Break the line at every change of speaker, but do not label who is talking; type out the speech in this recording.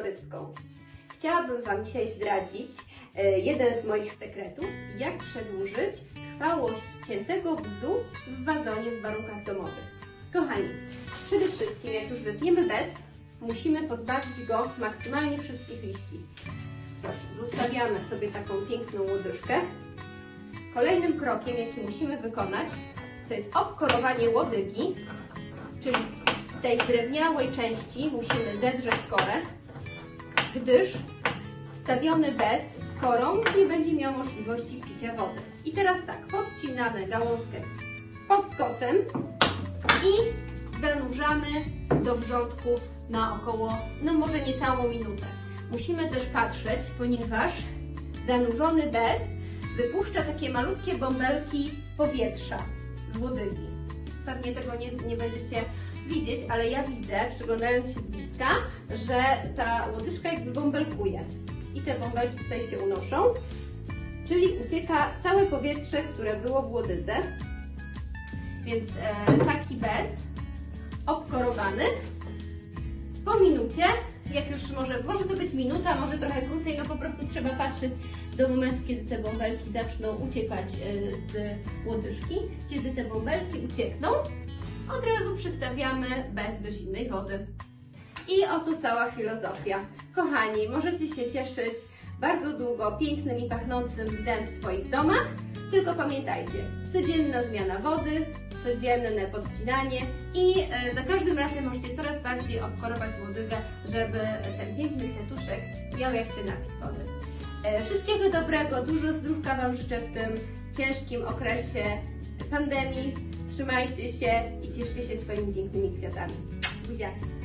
kolorystką. Chciałabym Wam dzisiaj zdradzić jeden z moich sekretów, jak przedłużyć trwałość ciętego bzu w wazonie w warunkach domowych. Kochani, przede wszystkim jak już zetniemy bez, musimy pozbawić go maksymalnie wszystkich liści. Proszę, zostawiamy sobie taką piękną łodyżkę. Kolejnym krokiem, jaki musimy wykonać, to jest obkorowanie łodygi, czyli z tej zdrewniałej części musimy zedrzeć korę, gdyż wstawiony bez z korą nie będzie miał możliwości picia wody. I teraz tak, podcinamy gałązkę pod skosem i zanurzamy do wrzątku na około, no może niecałą minutę. Musimy też patrzeć, ponieważ zanurzony bez wypuszcza takie malutkie bąbelki powietrza z łodygi. Pewnie tego nie będziecie widzieć, ale ja widzę, przyglądając się z bliska, że ta łodyżka jakby bąbelkuje. I te bąbelki tutaj się unoszą, czyli ucieka całe powietrze, które było w łodydze. Więc taki bez obkorowany po minucie, jak już może to być minuta, może trochę krócej, no po prostu trzeba patrzeć do momentu, kiedy te bąbelki zaczną uciekać z łodyżki. Kiedy te bąbelki uciekną, od razu przystawiamy bez do zimnej wody. I oto cała filozofia. Kochani, możecie się cieszyć bardzo długo pięknym i pachnącym bzem w swoich domach, tylko pamiętajcie, codzienna zmiana wody, codzienne podcinanie i za każdym razem możecie coraz bardziej obkorować łodygę, żeby ten piękny kwiatuszek miał jak się napić wody. Wszystkiego dobrego, dużo zdrówka Wam życzę w tym ciężkim okresie pandemii. Trzymajcie się i cieszcie się swoimi pięknymi kwiatami. Buziaki!